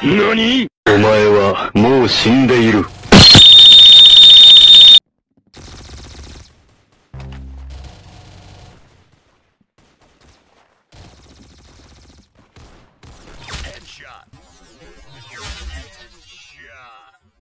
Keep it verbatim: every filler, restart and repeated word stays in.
何？ お前はもう死んでいる。